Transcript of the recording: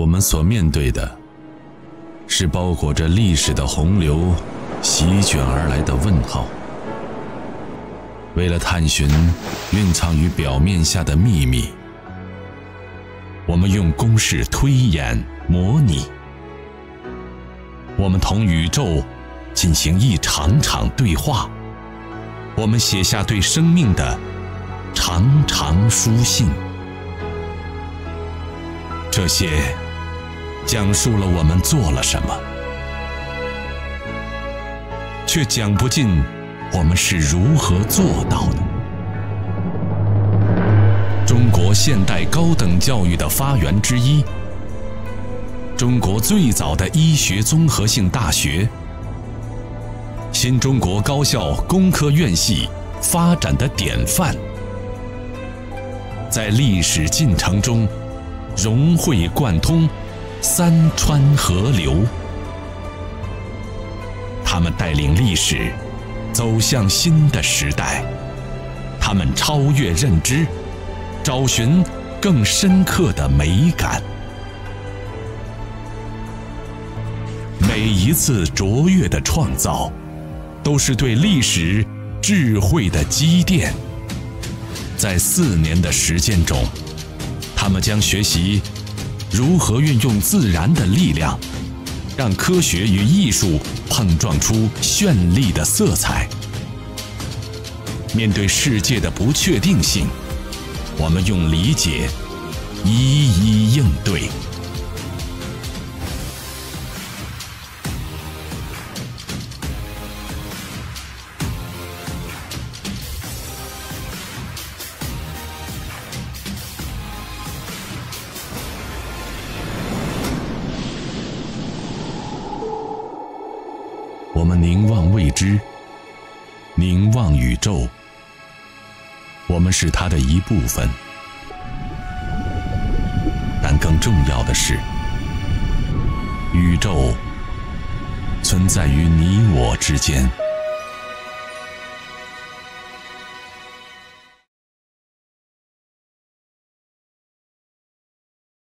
我们所面对的是包裹着历史的洪流席卷而来的问号。为了探寻蕴藏于表面下的秘密，我们用公式推演模拟，我们同宇宙进行一场场对话，我们写下对生命的长长书信。这些讲述了我们做了什么，却讲不尽我们是如何做到的。中国现代高等教育的发源之一，中国最早的医学综合性大学，新中国高校工科院系发展的典范，在历史进程中融会贯通，三川河流。他们带领历史走向新的时代，他们超越认知，找寻更深刻的美感。每一次卓越的创造，都是对历史智慧的积淀。在4年的时间中，他们将学习如何运用自然的力量，让科学与艺术碰撞出绚丽的色彩。面对世界的不确定性，我们用理解一一应对。我们凝望未知，凝望宇宙，我们是它的一部分。但更重要的是，宇宙存在于你我之间。